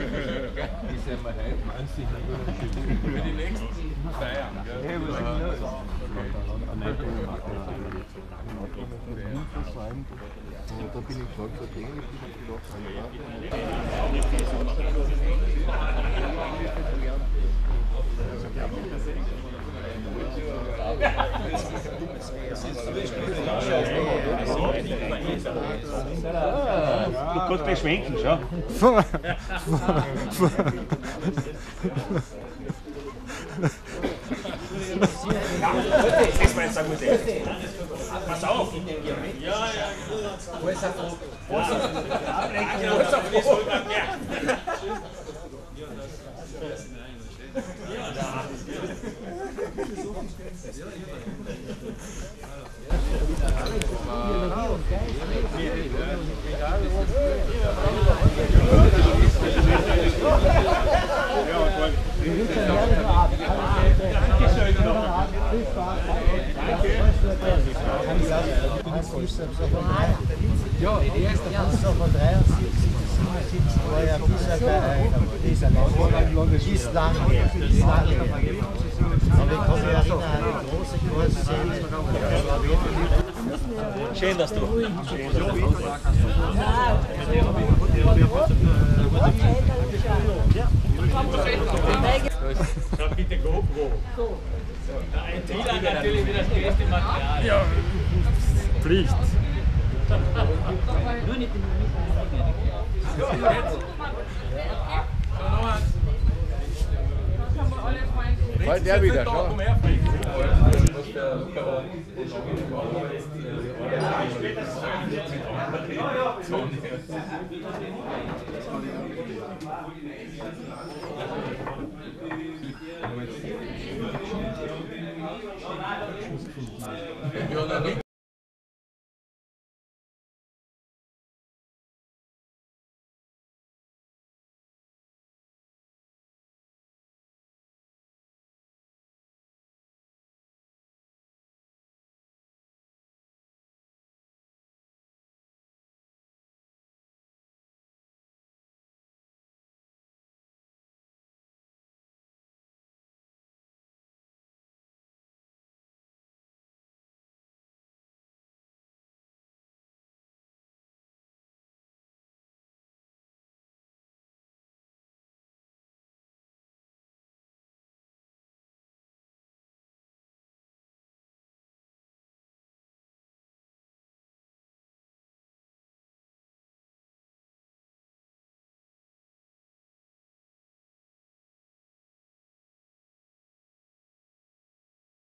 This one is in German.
sind wir heute? Für die nächsten Feiern, gell? Da bin ich gefragt, was eigentlich Du kannst gleich schwenken, schau. Pass auf! Ja. Wo ist er froh? Wo ist er froh? Ja, die erste Fußball von 73, 77 war ja dieser ist lang her. Aber ich kann mich erinnern an eine große Kursszene. Schön, dass du. Schau bitte GoPro. Ein Trailer natürlich wieder das beste Material. Ja, Pflicht. Nur nicht in Bald der wieder, schau. Ja,